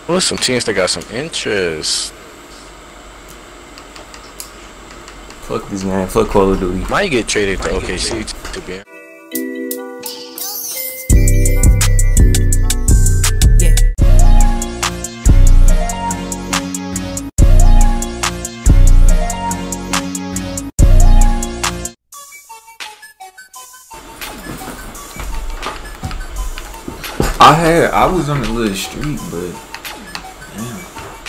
Well, some teams that got some interest. Fuck this man. Fuck Call of Duty. Might get traded to OKC to be. I was on the little street, but damn.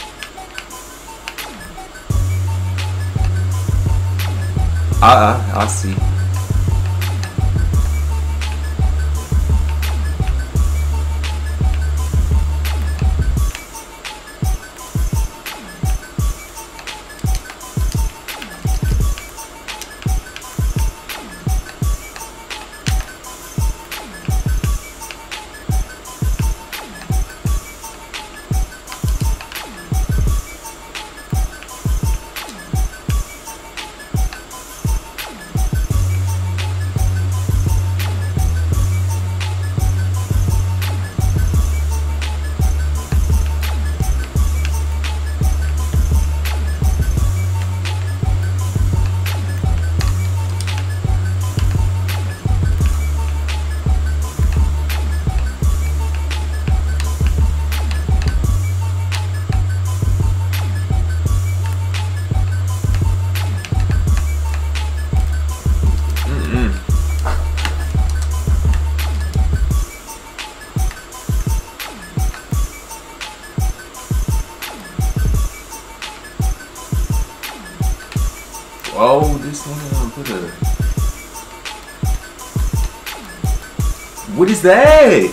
I see. Oh, this one put a. What is that?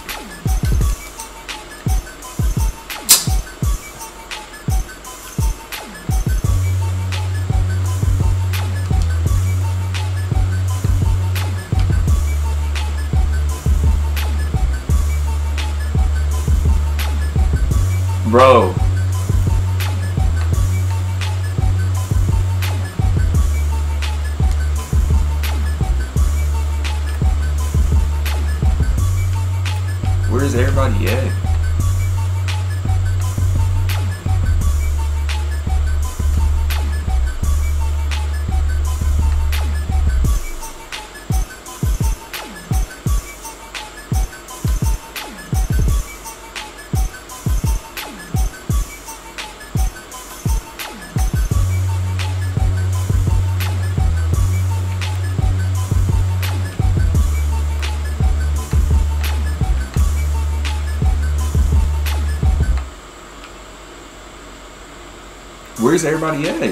Bro. Where's everybody at? Where's everybody at?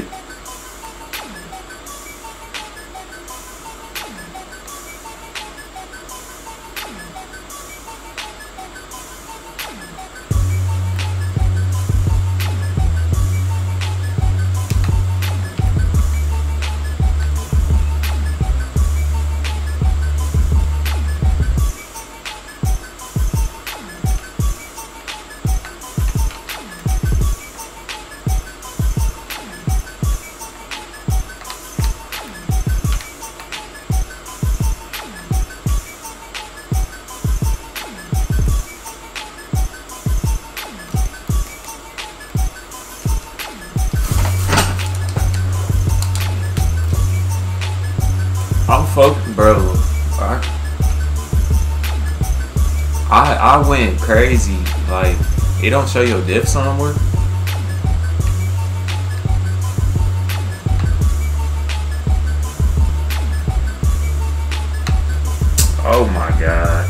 I'm fucking bro. I went crazy. Like, it don't show your diff somewhere. Oh my god.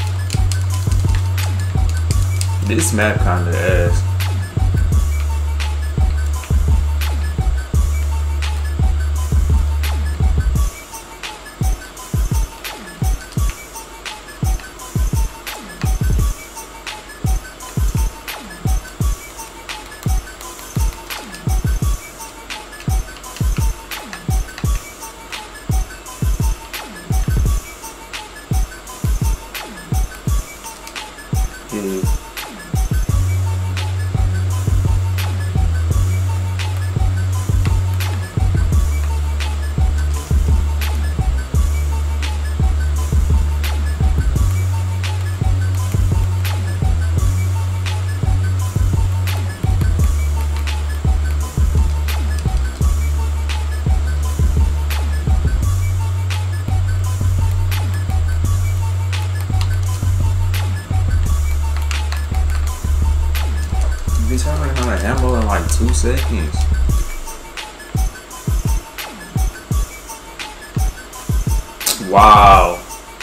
This map kinda ass. Bitch, I ran out of ammo in like 2 seconds. Wow.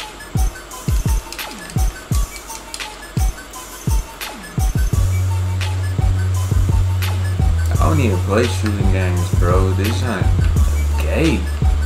I don't even play shooting games, bro. This ain't gay.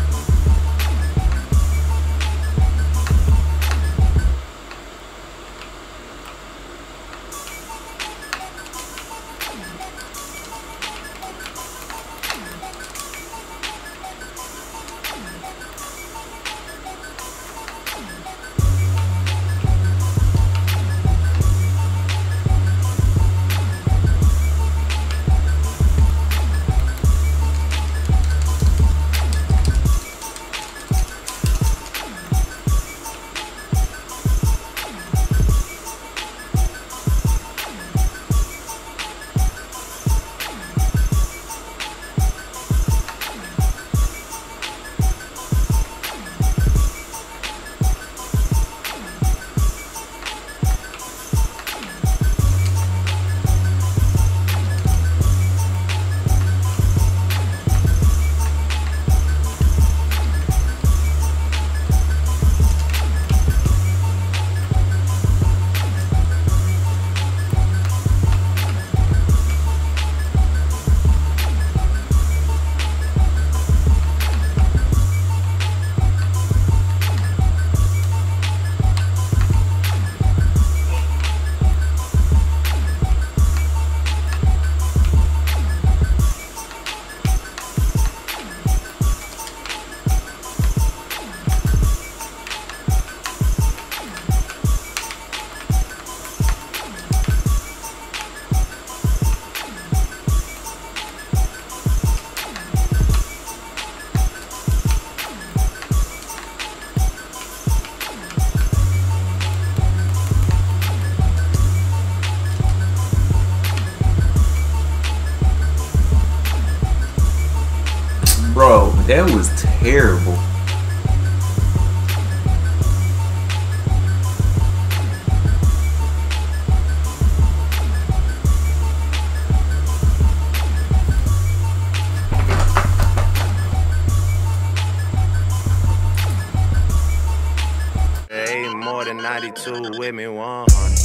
Bro, that was terrible. Hey, more than 92 with me, 100.